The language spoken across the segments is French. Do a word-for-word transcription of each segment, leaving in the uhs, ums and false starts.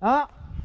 Ah.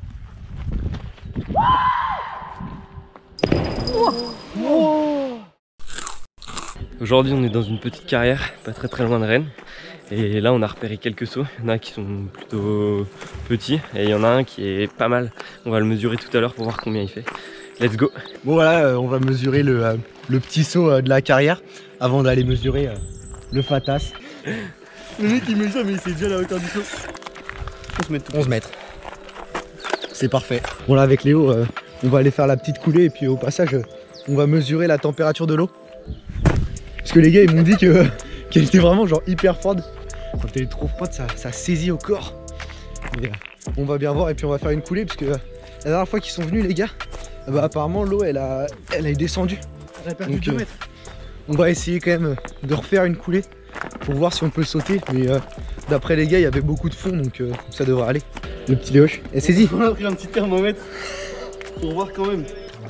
Aujourd'hui on est dans une petite carrière, pas très très loin de Rennes. Et là on a repéré quelques sauts, il y en a qui sont plutôt petits et il y en a un qui est pas mal. On va le mesurer tout à l'heure pour voir combien il fait. Let's go. Bon voilà, euh, on va mesurer le, euh, le petit saut euh, de la carrière avant d'aller mesurer euh, le fatas. Le mec il mesure mais il sait déjà la hauteur du saut. onze mètres. onze mètres. C'est parfait. Bon là avec Léo, euh, on va aller faire la petite coulée et puis au passage, euh, on va mesurer la température de l'eau. Parce que les gars ils m'ont dit que qu'elle était vraiment genre hyper froide. Quand elle est trop froide, ça, ça saisit au corps. Et, euh, on va bien voir et puis on va faire une coulée parce que euh, la dernière fois qu'ils sont venus les gars, euh, bah, apparemment l'eau elle a, elle est descendue. Elle a perdu Donc, deux euh, mètres. On va essayer quand même de refaire une coulée pour voir si on peut sauter. Mais euh, d'après les gars, il y avait beaucoup de fond donc euh, ça devrait aller. Le petit Léoche, elle saisit. On a pris un petit thermomètre pour voir quand même.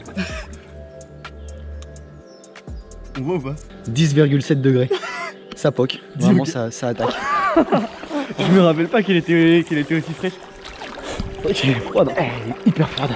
On voit ou pas? dix virgule sept degrés. Ça poque. Vraiment ça, ça attaque. Je me rappelle pas qu'elle était, qu'elle était aussi fraîche. Elle est froide. Elle est hyper froide.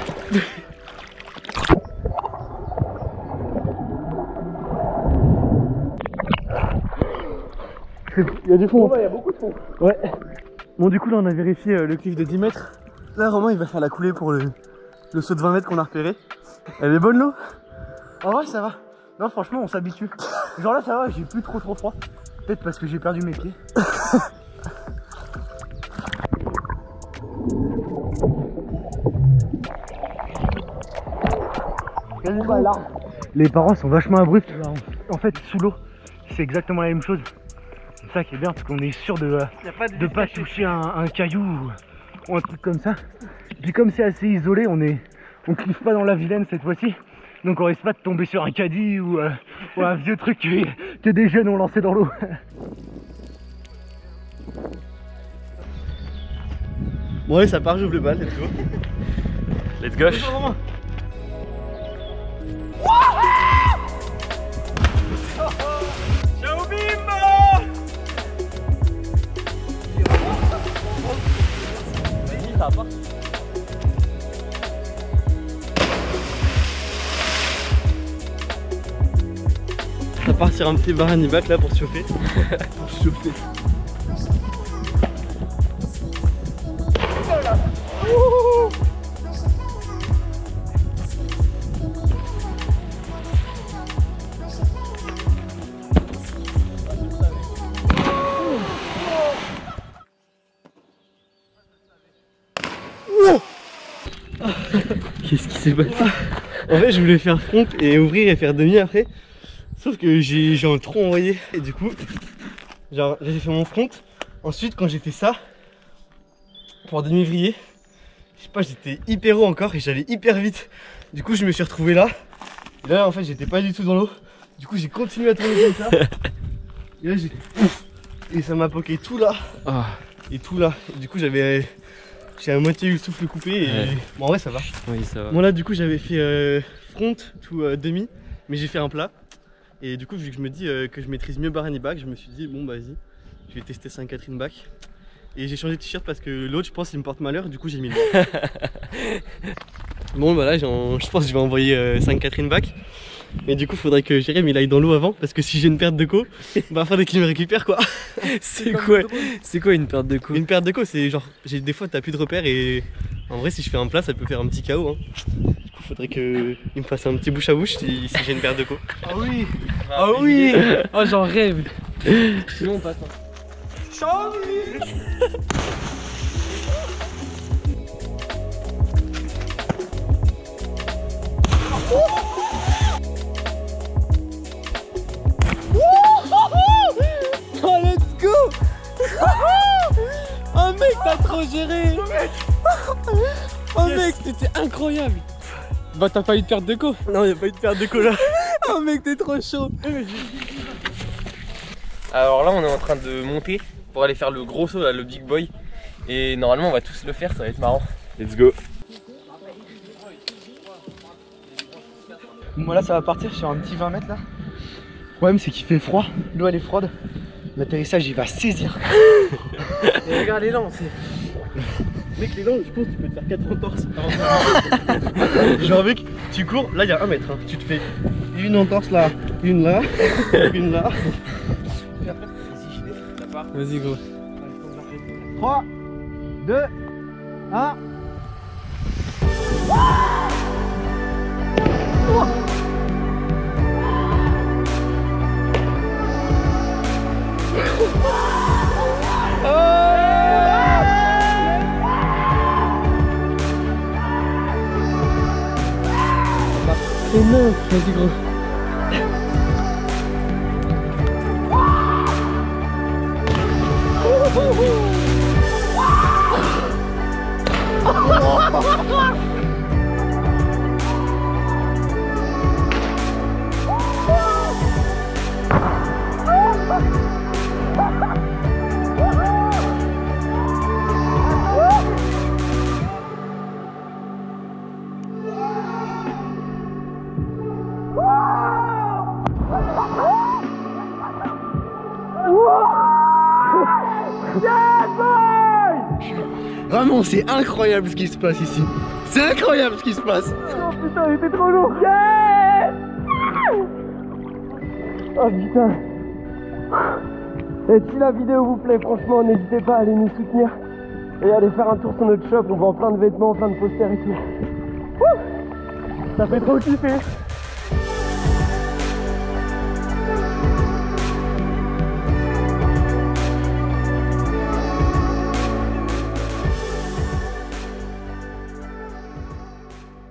Il y a du fond. Il y a beaucoup de fond. Ouais. Bon du coup là on a vérifié euh, le cliff de dix mètres. Là Romain il va faire la coulée pour le, le saut de vingt mètres qu'on a repéré. Elle est bonne l'eau? En vrai ça va. Non franchement on s'habitue. Genre là ça va, j'ai plus trop trop froid. Peut-être parce que j'ai perdu mes pieds. Les parents sont vachement abrupts. En fait sous l'eau c'est exactement la même chose. C'est ça qui est bien parce qu'on est sûr de ne pas, de pas toucher un, un caillou ou, ou un truc comme ça. Puis comme c'est assez isolé, on est on cliffe pas dans la vilaine cette fois-ci. Donc on risque pas de tomber sur un caddie ou, euh, ou un vieux truc que, que des jeunes ont lancé dans l'eau. Bon allez ça part, j'ouvre le bal, let's go. Let's go. Ciao bimbo. Vas-y, ça va pas. Ça part sur un petit bar Hannibal là pour se chauffer. Pour se chauffer. Qu'est-ce qui s'est passé? En fait je voulais faire front et ouvrir et faire demi après. Sauf que j'ai trop envoyé et du coup genre j'ai fait mon front. Ensuite quand j'ai fait ça pour demi-vriller, je sais pas, j'étais hyper haut encore et j'allais hyper vite. Du coup je me suis retrouvé là. Et là en fait j'étais pas du tout dans l'eau. Du coup j'ai continué à tourner comme ça. Et là j'ai et ça m'a poqué tout là. Oh. Et tout là. Et du coup j'avais j'ai à moitié eu le souffle coupé et ouais. Bon en vrai ça va. Oui ça va. Bon là du coup j'avais fait euh, front tout euh, demi, mais j'ai fait un plat. Et du coup vu que je me dis euh, que je maîtrise mieux bar back, je me suis dit bon bah vas-y, je vais tester Sainte-Catherine back. Et j'ai changé de t-shirt parce que l'autre je pense il me porte malheur, du coup j'ai mis le bas. Bon bah là je pense que je vais envoyer euh, Sainte-Catherine back. Mais du coup faudrait que Jérémy il aille dans l'eau avant, parce que si j'ai une perte de co, bah faudrait qu'il me récupère quoi. C'est quoi, c'est quoi une perte de co? Une perte de co c'est genre, j'ai des fois t'as plus de repères et en vrai si je fais un plat ça peut faire un petit chaos hein. Du coup faudrait qu'il me fasse un petit bouche à bouche si, si j'ai une perte de co. Ah oui. Ah oui. Oh j'en rêve. Sinon on passe hein. Oh let's go. Oh mec t'as trop géré. Oh mec c'était incroyable. Bah t'as pas eu de perte de co? Non y'a pas eu de perte de co là. Oh mec t'es trop chaud. Alors là on est en train de monter pour aller faire le gros saut là, le big boy. Et normalement on va tous le faire, ça va être marrant. Let's go. Moi là ça va partir sur un petit vingt mètres là. Le problème c'est qu'il fait froid, l'eau elle est froide. L'atterrissage il va saisir. Et regarde les lances. Mec, les dents, je pense que tu peux te faire quatre entorses. Genre, mec, tu cours, là il y a un mètre. Hein. Tu te fais une entorse là, une là, une là. Vas-y, gros. trois, deux, un. Énorme, vas-y gros. Vraiment, c'est incroyable ce qui se passe ici. C'est incroyable ce qui se passe. Oh putain, il était trop lourd. Yes. Oh putain. Et si la vidéo vous plaît, franchement, n'hésitez pas à aller nous soutenir et à aller faire un tour sur notre shop. On vend plein de vêtements, plein de posters et tout. Ouh, ça fait trop kiffer.